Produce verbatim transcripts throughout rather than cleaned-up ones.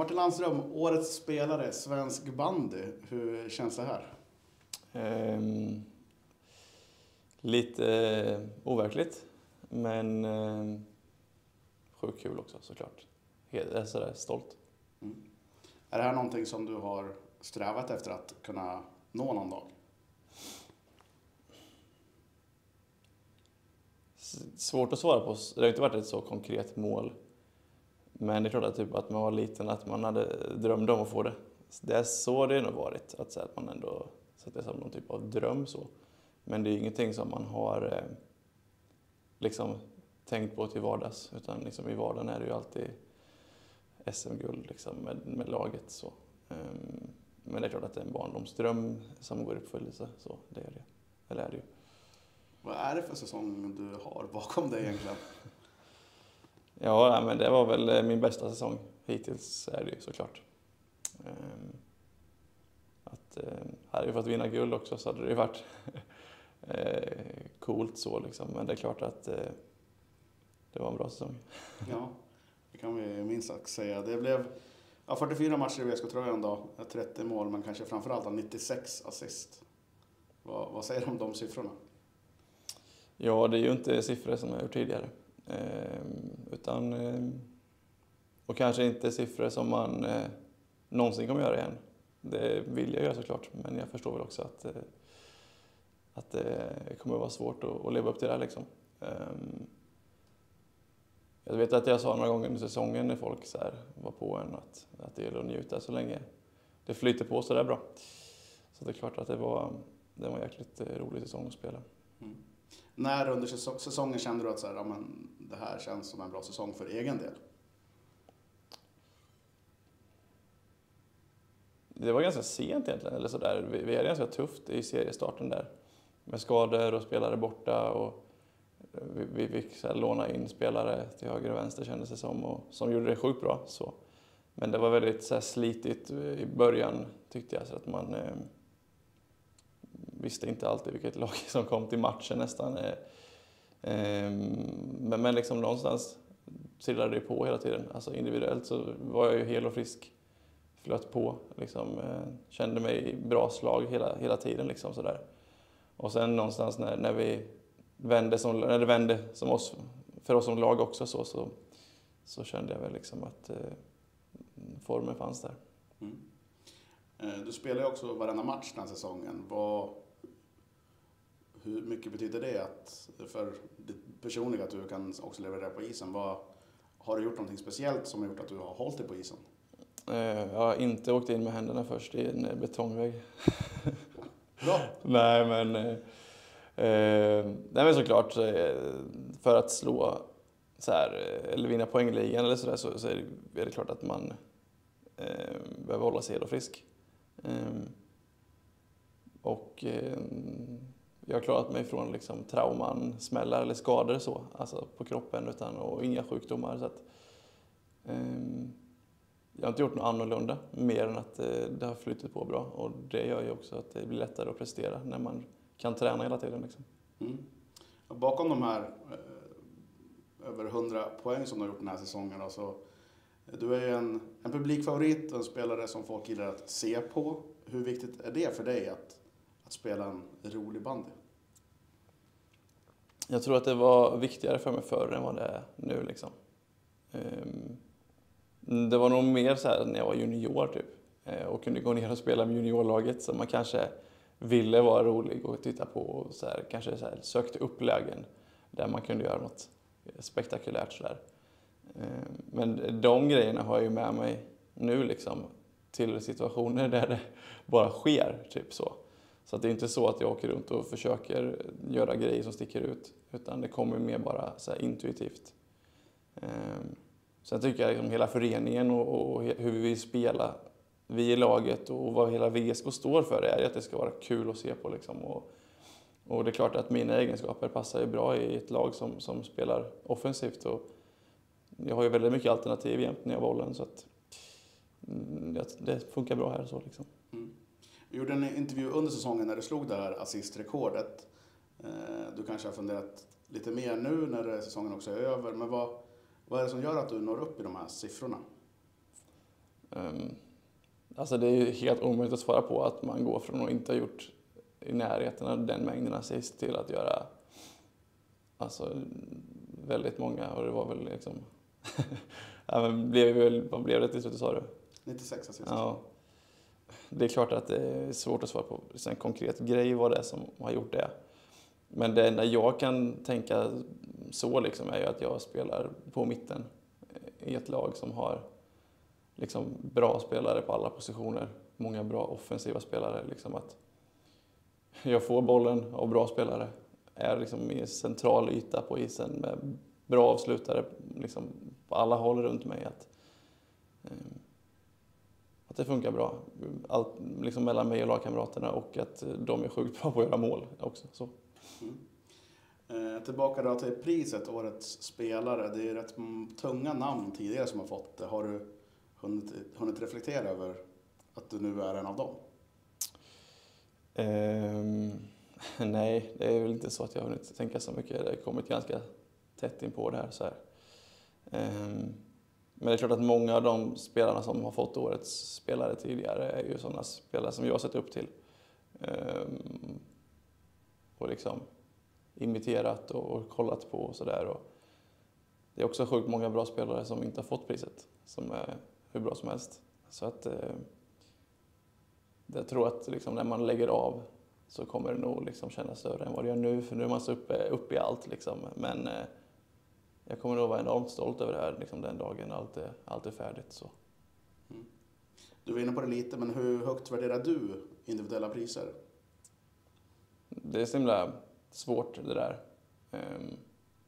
Martin Landström, årets spelare, svensk bandy. Hur känns det här? Um, lite uh, overkligt, men uh, sjukt kul också såklart. Jag är sådär stolt. Mm. Är det här någonting som du har strävat efter att kunna nå någon dag? Svårt att svara på. Det har inte varit ett så konkret mål. Men det är klart att, typ, att man var liten, att man hade drömt om att få det. Det är så det har varit, att, säga, att man ändå sätter det som någon typ av dröm. Så. Men det är ingenting som man har eh, liksom, tänkt på till vardags. Utan liksom, i vardagen är det ju alltid S M-guld liksom, med, med laget. Så. Um, men det är klart att det är en barndomsdröm som går i uppfyllelse. Så det är det. Eller är det ju. Vad är det för säsong du har bakom dig egentligen? Ja, men det var väl min bästa säsong hittills, är det ju såklart. Um, att, um, hade vi fått vinna guld också så hade det ju varit uh, coolt så liksom. Men det är klart att uh, det var en bra säsong. Ja, det kan vi minst sagt säga. Det blev ja, fyrtiofyra matcher i V S K-tröjan då, trettio mål, men kanske framförallt nittiosex assist. Vad, vad säger du om de siffrorna? Ja, det är ju inte siffror som jag gjort tidigare. Eh, utan, eh, och kanske inte siffror som man eh, någonsin kommer göra igen. Det vill jag göra såklart, men jag förstår väl också att, eh, att det kommer vara svårt att, att leva upp till det här. Liksom. Eh, jag vet att jag sa några gånger under säsongen när folk så här var på en att, att det gäller att njuta så länge det flyter på så där bra. Så det är klart att det var, det var en jäkligt rolig säsong att spela. Mm. När under säsongen kände du att så här, ja, men det här känns som en bra säsong för egen del? Det var ganska sent egentligen. Eller så där. Vi, vi hade ganska tufft i seriestarten där. Med skador och spelare borta. Och vi, vi fick så här, låna in spelare till höger och vänster kändes det som. Och, som gjorde det sjukt bra. Så. Men det var väldigt så här, slitigt i början tyckte jag. Så att man... Eh, visste inte alltid vilket lag som kom till matchen nästan. Men, men liksom någonstans trillade det på hela tiden. Alltså individuellt så var jag ju hel och frisk. Flöt på. Liksom, kände mig i bra slag hela, hela tiden. Liksom, sådär. Och sen någonstans när, när vi vände som, när det vände som oss, för oss som lag också så, så, så kände jag väl liksom att eh, formen fanns där. Mm. Du spelar ju också varenda match den här säsongen. Vad, hur mycket betyder det att, för det personliga att du kan också leverera på isen? Vad, har du gjort någonting speciellt som har gjort att du har hållit dig på isen? Jag har inte åkt in med händerna först i en betongvägg. Bra. Nej, men, eh, nej, men såklart för att slå så här, eller vinna poängligan eller så, där, så, så är det, är det klart att man eh, behöver hålla sig hel och frisk. Eh, och eh, jag har klarat mig från liksom, trauman, smällar eller skador så, alltså på kroppen utan, och inga sjukdomar. Så att, eh, jag har inte gjort något annorlunda, mer än att eh, det har flyttat på bra. Och det gör ju också att det blir lättare att prestera när man kan träna hela tiden. Liksom. Mm. Bakom de här eh, över hundra poäng som du har gjort den här säsongen, då, så du är ju en, en publikfavorit och en spelare som folk gillar att se på. Hur viktigt är det för dig att, att spela en rolig bandy? Jag tror att det var viktigare för mig förr än vad det är nu. Liksom. Um, det var nog mer så här när jag var junior typ, och kunde gå ner och spela med juniorlaget så man kanske ville vara rolig och titta på och så här, kanske så här, sökte upp lägen där man kunde göra något spektakulärt. Så där. Men de grejerna har jag ju med mig nu liksom, till situationer där det bara sker. Typ så. Så att det är inte så att jag åker runt och försöker göra grejer som sticker ut. Utan det kommer mer bara så här intuitivt. Sen tycker jag liksom hela föreningen och, och hur vi vill spela, vi i laget och vad hela V S K står för är att det ska vara kul att se på. Liksom. Och, och det är klart att mina egenskaper passar ju bra i ett lag som, som spelar offensivt. Och jag har ju väldigt mycket alternativ jämt när jag har bollen så att det funkar bra här. Så liksom. Mm. Vi gjorde en intervju under säsongen när du slog det här assistrekordet. Du kanske har funderat lite mer nu när säsongen också är över, men vad Vad är det som gör att du når upp i de här siffrorna? Um, alltså det är ju helt omöjligt att svara på att man går från att inte ha gjort i närheten av den mängden assist till att göra alltså, väldigt många. Och det var väl liksom... ja, men blev väl, vad blev det till slut, sa du? nittiosex assist. Ja. Det är klart att det är svårt att svara på en konkret grej vad det är som har gjort det. Men det enda jag kan tänka så liksom är ju att jag spelar på mitten i ett lag som har liksom bra spelare på alla positioner. Många bra offensiva spelare. Liksom att jag får bollen av bra spelare. Är liksom i central yta på isen med bra avslutare liksom på alla håll runt mig. Att, att det funkar bra. Allt, liksom mellan mig och lagkamraterna, och att de är sjukt bra på att göra mål också. Så. Mm. Eh, tillbaka då till priset, årets spelare. Det är rätt tunga namn tidigare som har fått det. Har du hunnit, hunnit reflektera över att du nu är en av dem? Um, nej, det är väl inte så att jag har hunnit tänka så mycket. Det har kommit ganska tätt in på det här. Så här. Um, men det är klart att många av de spelarna som har fått årets spelare tidigare är ju sådana spelare som jag har sett upp till. Um, och liksom imiterat och, och kollat på och sådär. Det är också sjukt många bra spelare som inte har fått priset, som är hur bra som helst. Så att eh, jag tror att liksom, när man lägger av så kommer det nog liksom kännas större än vad det gör nu, för nu är man så uppe, uppe i allt. Liksom. Men eh, jag kommer nog vara enormt stolt över det här liksom, den dagen allt är, allt är färdigt. Så. Mm. Du var inne på det lite, men hur högt värderar du individuella priser? Det är så himla svårt det där. Um,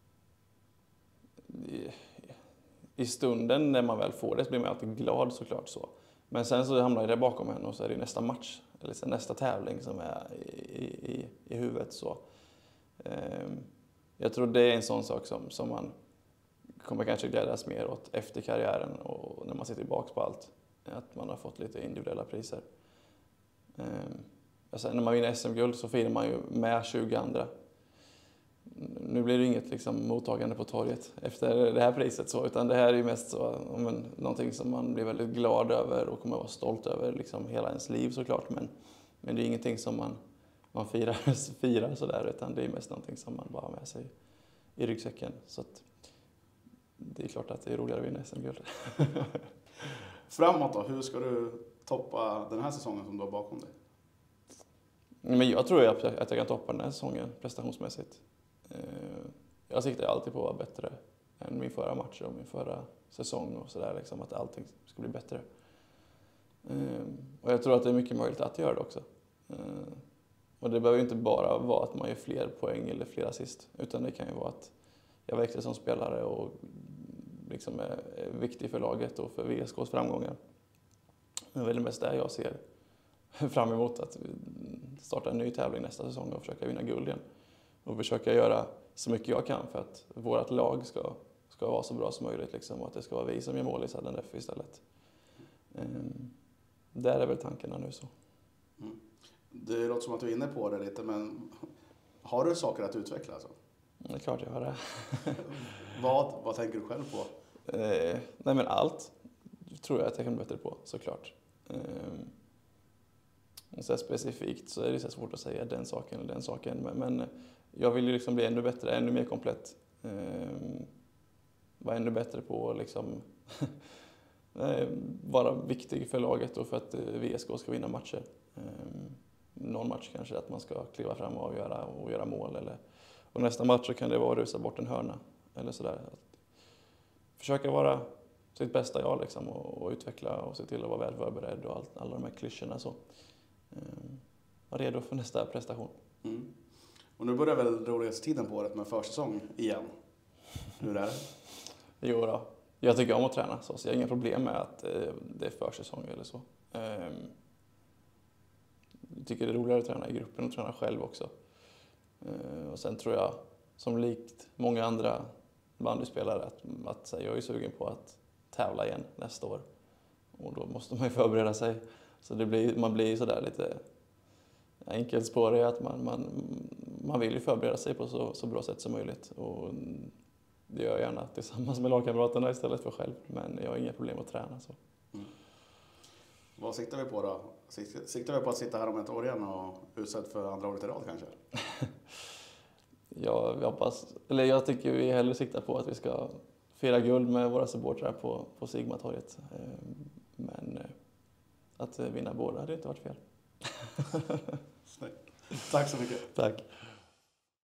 i, I stunden när man väl får det så blir man alltid glad, såklart så. Men sen så hamnar det bakom en och så är det nästa match, eller så nästa tävling som är i, i, i huvudet. Så. Um, jag tror det är en sån sak som, som man kommer kanske glädjas mer åt efter karriären och när man ser tillbaka på allt. Att man har fått lite individuella priser. Um, alltså, när man vinner S M-guld så firar man ju med tjugo andra. Nu blir det inget liksom, mottagande på torget efter det här priset, så, utan det här är ju mest så, men, någonting som man blir väldigt glad över och kommer vara stolt över liksom, hela ens liv, såklart. Men, men det är ingenting som man, man firar, firar sådär, utan det är mest någonting som man bara har med sig i ryggsäcken. Så att, det är klart att det är roligare att vinna S M-guld. Framåt då, hur ska du toppa den här säsongen som du har bakom dig? Men jag tror att jag, att jag kan toppa den här säsongen prestationsmässigt. Jag siktar alltid på att vara bättre än min förra match och min förra säsong och sådär, liksom, att allting ska bli bättre. Och jag tror att det är mycket möjligt att göra det också. Och det behöver ju inte bara vara att man gör fler poäng eller fler assist, utan det kan ju vara att jag växer som spelare och liksom är viktig för laget och för V S K:s framgångar. Det är väl det mest där jag ser fram emot, att starta en ny tävling nästa säsong och försöka vinna guld igen. Och försöka göra så mycket jag kan för att vårt lag ska, ska vara så bra som möjligt. Liksom, och att det ska vara vi som gör mål i Sudden F istället. Um, där är väl tankarna nu så. Mm. Det låter som att du är inne på det lite, men har du saker att utveckla? Alltså? Det är klart jag har det. vad, vad tänker du själv på? Eh, nej men allt tror jag att jag kan bli bättre på, såklart. Eh, så specifikt så är det så svårt att säga den saken eller den saken. Men, men jag vill ju liksom bli ännu bättre, ännu mer komplett. Eh, vara ännu bättre på liksom vara viktig för laget och för att V S K ska vinna matcher. Eh, någon match kanske att man ska kliva fram och avgöra och göra mål. Eller, och nästa match så kan det vara att rusa bort en hörna. Eller sådär. Att försöka vara sitt bästa jag liksom, och, och utveckla och se till att vara väl förberedd och allt, alla de här klyschorna. Så. Um, var redo för nästa prestation. Mm. Och nu börjar väl rolighetstiden på året med försäsong igen. Hur är det? Jo då. Jag tycker om att träna så, så jag har inga problem med att eh, det är försäsong eller så. Um, jag tycker det är roligare att träna i gruppen och träna själv också. Uh, och sen tror jag, som likt många andra bandyspelare, att, att jag är sugen på att tävla igen nästa år. Och då måste man ju förbereda sig. Så det blir, man blir sådär lite enkelt spårig att man, man, man vill ju förbereda sig på så, så bra sätt som möjligt. Och det gör jag gärna tillsammans med lagkamraterna istället för själv. Men jag har inga problem att träna. Så. Mm. vad siktar vi på då? Siktar vi på att sitta här om ett år igen och utsatt för andra året i rad kanske? Ja, jag hoppas, eller jag tycker vi hellre siktar på att vi ska fira guld med våra supportrar på, på Sigmatorget. Men att vinna båda hade inte varit fel. Snyggt. Tack så mycket. Tack.